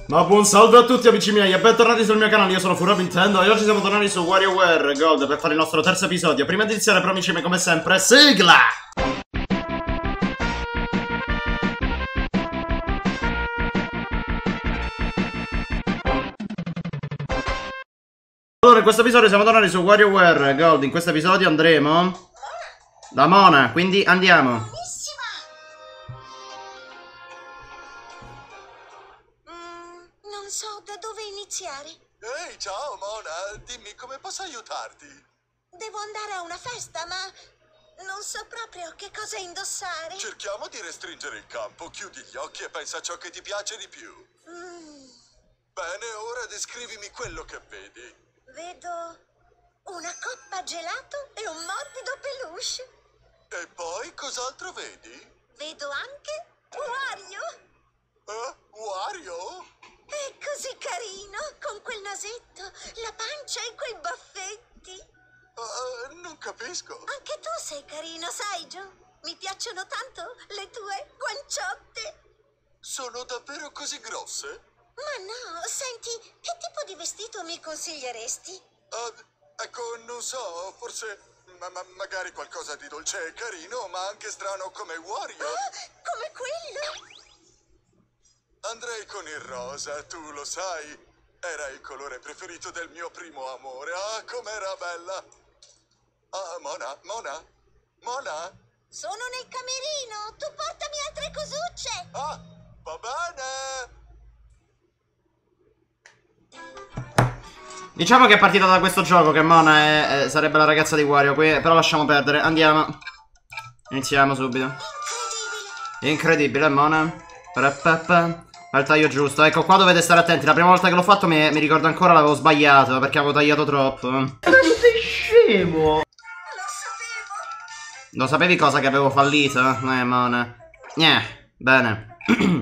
Ma buon salve a tutti amici miei e bentornati sul mio canale, io sono Furbo Nintendo e oggi siamo tornati su WarioWare Gold per fare il nostro terzo episodio. Prima di iniziare però amici miei come sempre, sigla! Allora in questo episodio siamo tornati su WarioWare Gold, in questo episodio andremo da Mona, quindi andiamo. Non so da dove iniziare. Ehi, ciao Mona, dimmi come posso aiutarti? Devo andare a una festa, ma non so proprio che cosa indossare. Cerchiamo di restringere il campo, chiudi gli occhi e pensa a ciò che ti piace di più. Bene, ora descrivimi quello che vedi. Vedo una coppa gelato e un morbido peluche. E poi cos'altro vedi? Vedo anche Wario. Wario? È così carino, con quel nasetto, la pancia e quei baffetti. Non capisco. Anche tu sei carino, sai, Joe? Mi piacciono tanto le tue guanciotte. Sono davvero così grosse? Ma no, senti, che tipo di vestito mi consiglieresti? Ecco, non so, forse magari qualcosa di dolce e carino, ma anche strano come Wario. Come quello? Andrei con il rosa, tu lo sai. Era il colore preferito del mio primo amore. Ah, com'era bella. Ah, Mona? Sono nel camerino, tu portami altre cosucce. Ah, va bene. Diciamo che è partita da questo gioco che Mona sarebbe la ragazza di Wario, però lasciamo perdere, andiamo. Iniziamo subito. Incredibile, Mona. Fa il taglio giusto. Ecco, qua dovete stare attenti. La prima volta che l'ho fatto mi ricordo ancora l'avevo sbagliato perché avevo tagliato troppo. Ma sei scemo! Lo sapevo. Lo sapevi cosa che avevo fallito? Mona. Bene.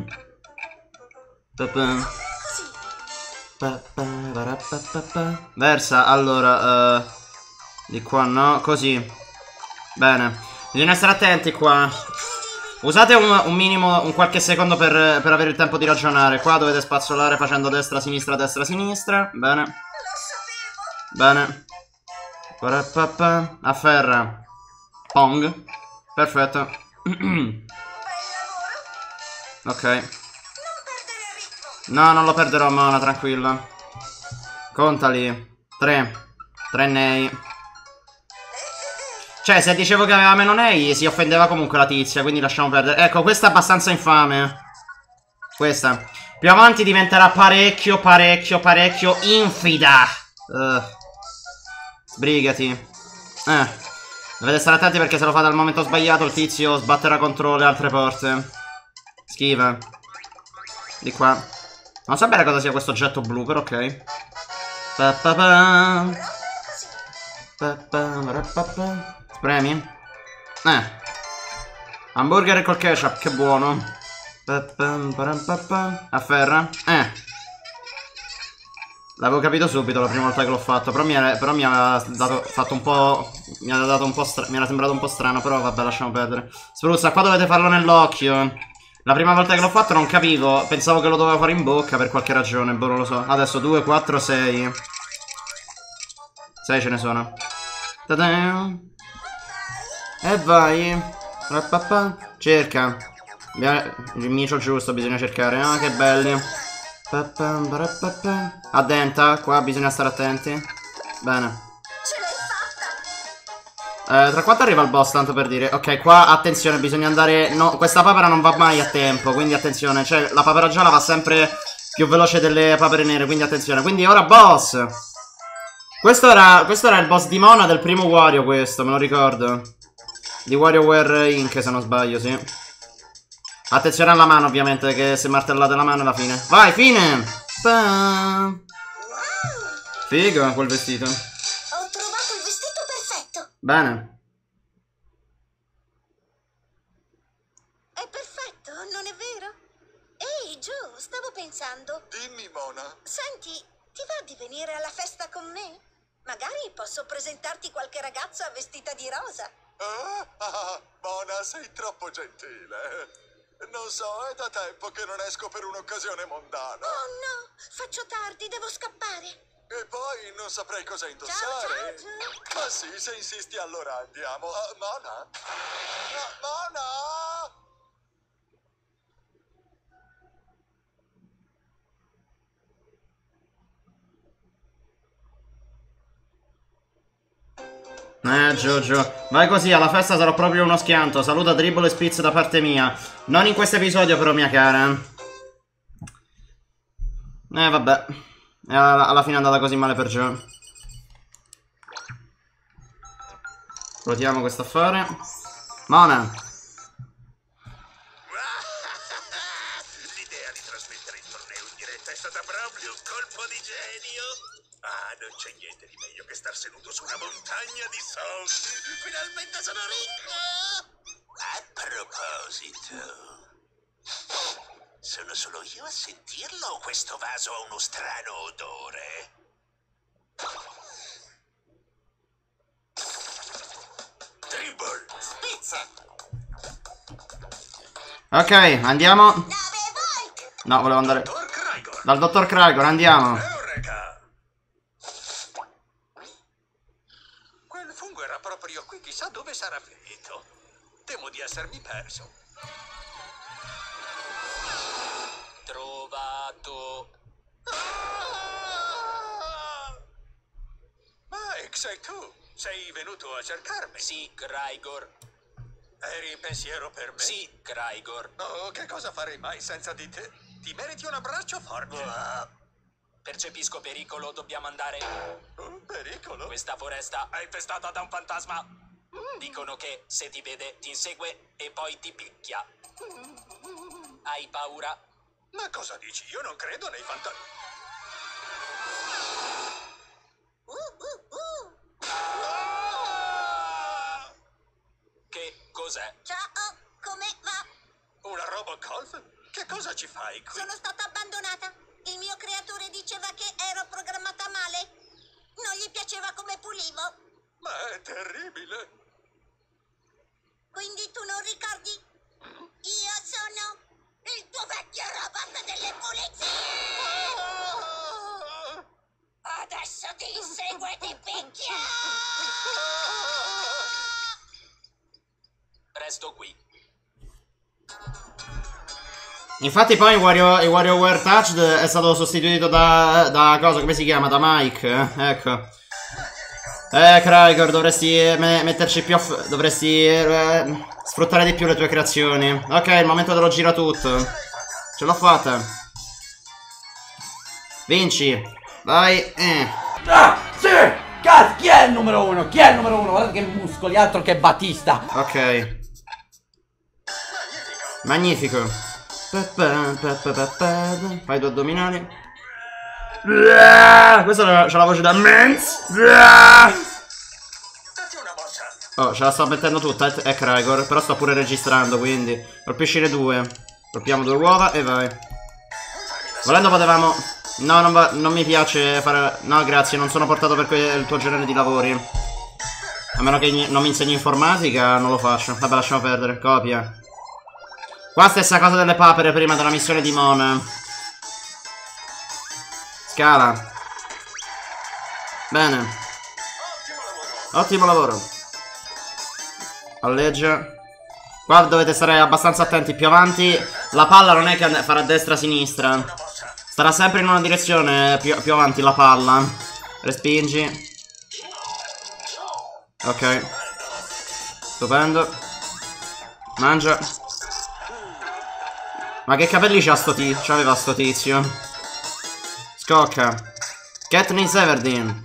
Versa, allora, di qua no, così. Bene. Bisogna stare attenti qua. Usate un minimo, un qualche secondo per avere il tempo di ragionare. Qua dovete spazzolare facendo destra, sinistra, bene. Lo sapevo. Bene. Afferra. Pong. Perfetto. Bel lavoro. Ok. Non perdere il ritmo. No, non lo perderò, Mona, tranquilla. Contali. 3. 3 nei. Cioè, se dicevo che aveva meno nei, si offendeva comunque la tizia, quindi lasciamo perdere. Ecco, questa è abbastanza infame. Questa. Più avanti diventerà parecchio infida. Sbrigati. Dovete stare attenti perché se lo fate al momento sbagliato il tizio sbatterà contro le altre porte. Schiva. Di qua. Non so bene cosa sia questo oggetto blu, però ok. Premi? Hamburger col ketchup, che buono. Afferra. L'avevo capito subito la prima volta che l'ho fatto. Però mi aveva fatto un po'. Mi era sembrato un po' strano. Però vabbè, lasciamo perdere. Spruzza, qua dovete farlo nell'occhio. La prima volta che l'ho fatto non capivo. Pensavo che lo dovevo fare in bocca per qualche ragione. Boh, non lo so. Adesso 2, 4, 6. 6 ce ne sono. E vai. Cerca. Il micio giusto bisogna cercare. Ah, che belli. Addenta. Qua bisogna stare attenti. Bene. Ce l'hai fatta. Tra quanto arriva il boss, tanto per dire. Ok, qua attenzione, bisogna andare. No, questa papera non va mai a tempo. Quindi attenzione. Cioè, la papera gialla va sempre più veloce delle papere nere. Quindi attenzione. Quindi ora boss. Questo era il boss di Mona del primo Wario, questo, me lo ricordo. Di WarioWare Inc, se non sbaglio, sì. Attenzione alla mano, ovviamente, che se martellate la mano è la fine. Vai, fine! Figo quel vestito. Ho trovato il vestito perfetto. Bene. È perfetto, non è vero? Ehi, Joe, stavo pensando. Dimmi, Mona. Senti, ti va di venire alla festa con me? Magari posso presentarti qualche ragazza vestita di rosa. Mona, sei troppo gentile. Non so, è da tempo che non esco per un'occasione mondana. Oh no, faccio tardi, devo scappare. E poi non saprei cosa Ciao, indossare. ciao. Ma sì, se insisti allora andiamo. Mona? Mona? Giorgio. Vai così, alla festa sarò proprio uno schianto. Saluta Dribble e Spitz da parte mia. Non in questo episodio però, mia cara. Vabbè. Alla fine è andata così male per Joe. Proviamo questo affare. Mona. L'idea di trasmettere il torneo in diretta è stata proprio un colpo di genio. Ah, non c'è niente di meglio che star seduto su una montagna di soldi. Finalmente sono ricco! A proposito, sono solo io a sentirlo o questo vaso ha uno strano odore? Dribble! Spizza! Ok, andiamo. 9 volt! No, volevo andare Dottor Craigon! dal dottor Craigon, andiamo. Eureka! Quel fungo era proprio qui, chissà dove sarà finito. Temo di essermi perso. Trovato. Mike, sei tu? Sei venuto a cercarmi? Sì, Craigon. Eri in pensiero per me? Sì, Craigon. Oh, che cosa farei mai senza di te? Ti meriti un abbraccio forte. Percepisco pericolo, dobbiamo andare. Pericolo? Questa foresta è infestata da un fantasma. Dicono che se ti vede ti insegue e poi ti picchia. Hai paura? Ma cosa dici? Io non credo nei fantasmi. Che cos'è? Ciao, come va? Una Robocalf? Che cosa ci fai qui? Sono stata abbandonata. Il mio creatore diceva che ero programmata male. Non gli piaceva come pulivo. Ma è terribile. Quindi tu non ricordi? Io sono il tuo vecchio robot delle pulizie. Adesso ti insegue e ti picchia. Resto qui. Infatti poi il WarioWare Touched è stato sostituito da cosa? Come si chiama? Da Mike, ecco. Craigon, dovresti metterci più dovresti sfruttare di più le tue creazioni. Ok, il momento dello gira tutto. Ce l'ho fatta. Vinci. Vai. Ah, sì! Cazzo, chi è il numero uno? Chi è il numero uno? Guardate che muscoli, altro che Battista. Ok. Magnifico. Fai due addominali. Questa c'ha la voce da Menz. Datti una mossa. Oh, ce la sto mettendo tutta, è Craigon. Però sto pure registrando, quindi colpisci le due. Colpiamo due uova e vai. Volendo potevamo... No, non mi piace fare... No, grazie, non sono portato per il tuo genere di lavori. A meno che non mi insegni informatica, non lo faccio. Vabbè, lasciamo perdere. Copia. Qua stessa cosa delle papere prima della missione di Mon. Scala. Bene. Ottimo lavoro. Palleggia. Qua dovete stare abbastanza attenti. Più avanti la palla non è che farà destra-sinistra. Starà sempre in una direzione più avanti la palla. Respingi. Ok. Stupendo. Mangia. Ma che capelli c'ha sto tizio? C'aveva sto tizio. Scocca. Katniss Everdeen.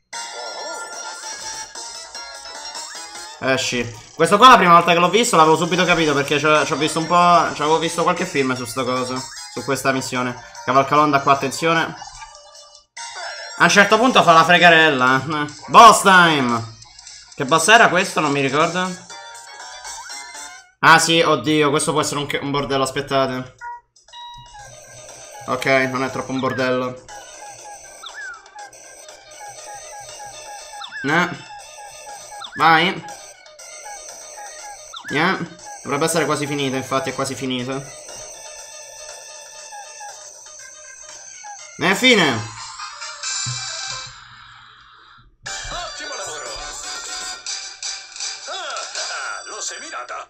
Esci. Questo qua la prima volta che l'ho visto l'avevo subito capito perché ci ho visto un po'. Ci avevo visto qualche film su sta cosa. Su questa missione. Cavalcalonda qua, attenzione. A un certo punto fa la fregarella. Boss time. Che boss era questo? Non mi ricordo. Ah sì, oddio, questo può essere un bordello, aspettate. Ok, non è troppo un bordello. Vai. Dovrebbe essere quasi finito, infatti è quasi finito. E fine. Ottimo lavoro. L'ho seminata.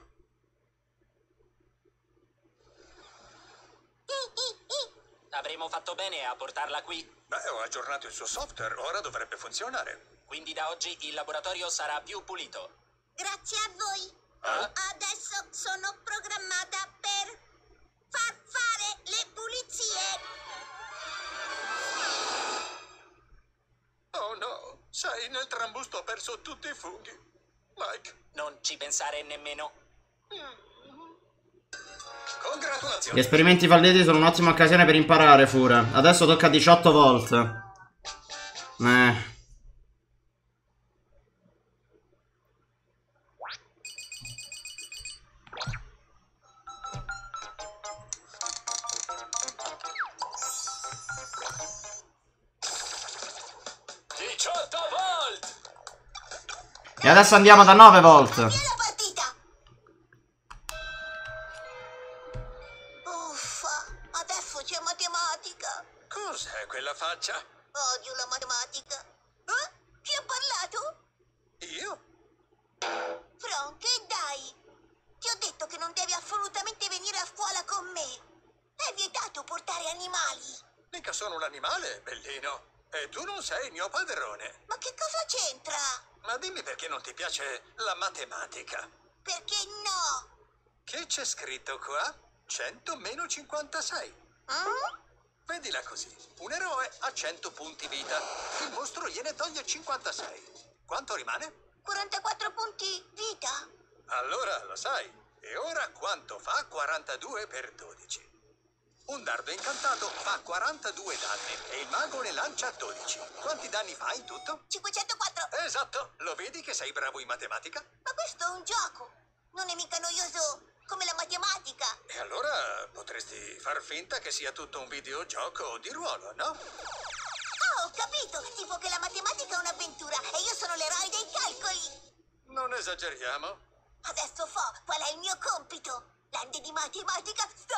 Avremmo fatto bene a portarla qui. Beh, ho aggiornato il suo software, ora dovrebbe funzionare. Quindi da oggi il laboratorio sarà più pulito. Grazie a voi. Adesso sono programmata per far fare le pulizie. Oh no, sai, nel trambusto ho perso tutti i funghi. Mike, Non ci pensare nemmeno. congratulazioni. Gli esperimenti falliti sono un'ottima occasione per imparare, Fura. Adesso tocca 18 volt. 18 volt! E adesso andiamo da 9 volt. Via la partita. Uffa, adesso c'è matematica. Cos'è quella faccia? Odio la matematica. Chi ha parlato? Io? Frank, e dai. Ti ho detto che non devi assolutamente venire a scuola con me. È vietato portare animali. Mica sono un animale, bellino. E tu non sei il mio padrone. Ma che cosa c'entra? Ma dimmi perché non ti piace la matematica. Perché no? Che c'è scritto qua? 100 meno 56. Vedila così. Un eroe ha 100 punti vita. Il mostro gliene toglie 56. Quanto rimane? 44 punti vita. Allora lo sai. E ora quanto fa 42 per 12? Un dardo incantato fa 42 danni e il mago ne lancia 12. Quanti danni fa in tutto? 504. Esatto. Lo vedi che sei bravo in matematica? Ma questo è un gioco. Non è mica noioso come la matematica. E allora potresti far finta che sia tutto un videogioco di ruolo, no? Ah, ho capito. Tipo che la matematica è un'avventura e io sono l'eroe dei calcoli. Non esageriamo. Adesso qual è il mio compito? L'ande di matematica sta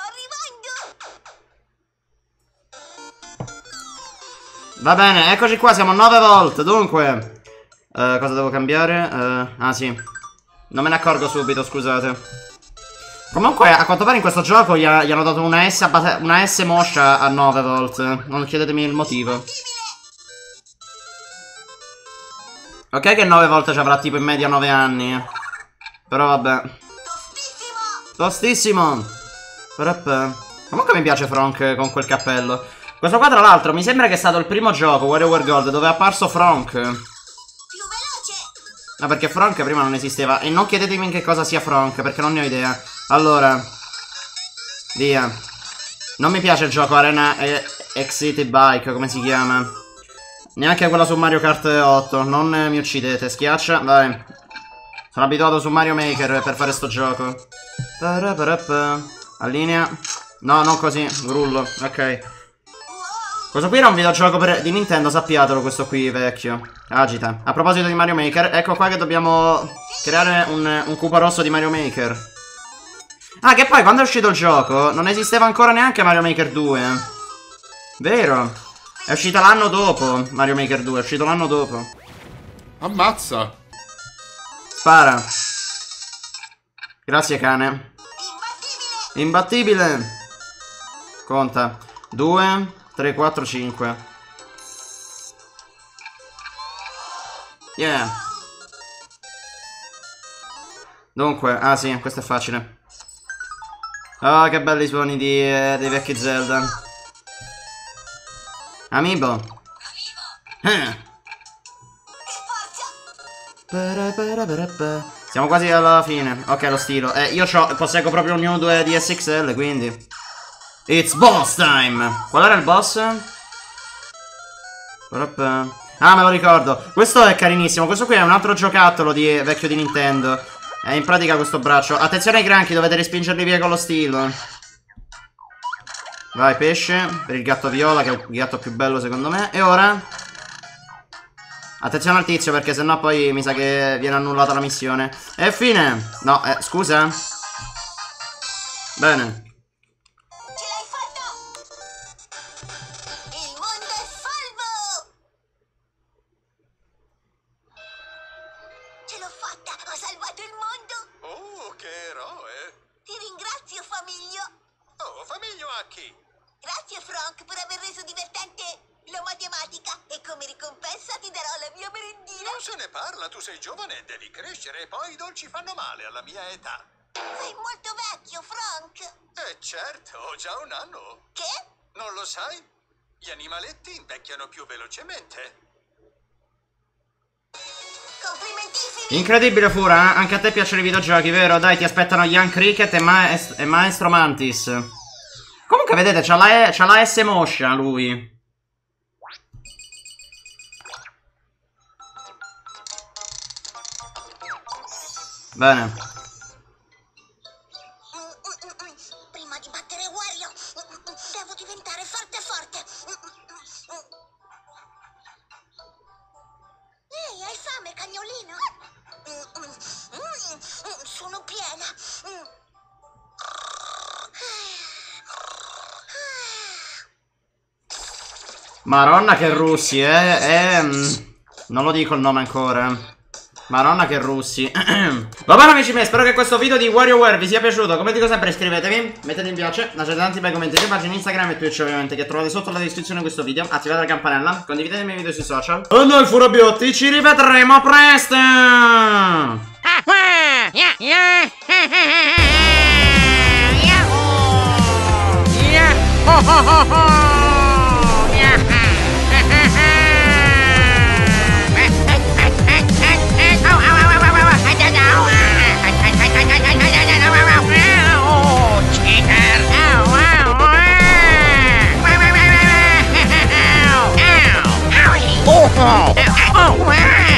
arrivando! Va bene, eccoci qua, siamo a 9 volt. Dunque, cosa devo cambiare? Ah sì, non me ne accorgo subito, scusate. Comunque, a quanto pare in questo gioco gli hanno dato una S moscia a 9 volt. Non chiedetemi il motivo. Ok che 9 volt ci avrà tipo in media 9 anni. Però vabbè. Tostissimo. Comunque mi piace Frank con quel cappello. Questo qua tra l'altro mi sembra che è stato il primo gioco, WarioWare Gold, dove è apparso Frank. Più veloce! No, perché Frank prima non esisteva. E non chiedetemi in che cosa sia Frank, perché non ne ho idea. Allora, via. Non mi piace il gioco Arena City Bike, come si chiama. Neanche quella su Mario Kart 8. Non mi uccidete, schiaccia, vai. Sono abituato su Mario Maker per fare sto gioco. Allinea. No, non così, grullo, ok. Questo qui era un videogioco di Nintendo, sappiatelo, questo qui vecchio. Agita. A proposito di Mario Maker, ecco qua che dobbiamo creare un cubo rosso di Mario Maker. Ah, che poi quando è uscito il gioco non esisteva ancora neanche Mario Maker 2. Vero? È uscita l'anno dopo Mario Maker 2, è uscito l'anno dopo. Ammazza. Spara. Grazie cane. Imbattibile. Conta 2, 3, 4, 5. Yeah. Dunque, ah sì, questo è facile. Oh, che belli suoni dei vecchi Zelda. Amiibo. Siamo quasi alla fine. Ok, lo stilo. Io posseggo proprio un New 2 DSXL, quindi it's boss time. Qual era il boss? Ah, me lo ricordo. Questo è carinissimo. Questo qui è un altro giocattolo vecchio di Nintendo. È in pratica questo braccio. Attenzione ai granchi, dovete respingerli via con lo stilo. Vai, pesce. Per il gatto viola, che è il gatto più bello secondo me. E ora? Attenzione al tizio, perché sennò poi mi sa che viene annullata la missione. E fine. No, scusa. Bene. Ce l'hai fatta! Il se ne parla, tu sei giovane e devi crescere e poi i dolci fanno male alla mia età. Sei molto vecchio, Frank. Certo, ho già un anno. Che? Non lo sai? Gli animaletti invecchiano più velocemente. Complimentissimi. Incredibile Fura, anche a te piacciono i videogiochi, vero? Dai, ti aspettano Young Cricket e Maestro Mantis. Comunque vedete, c'ha la S moscia lui. Bene. Prima di battere Wario, devo diventare forte forte. Ehi, hai fame, cagnolino? Sono piena. Maronna che russi, non lo dico il nome ancora. Maronna che russi. Va bene amici miei, spero che questo video di WarioWare vi sia piaciuto. Come dico sempre, iscrivetevi, mettete mi piace, lasciate tanti bei commenti sulle pagine Instagram e Twitch ovviamente, che trovate sotto la descrizione di questo video. Attivate la campanella, condividete i miei video sui social. E noi Furabiotti ci rivedremo presto. Oh, wow.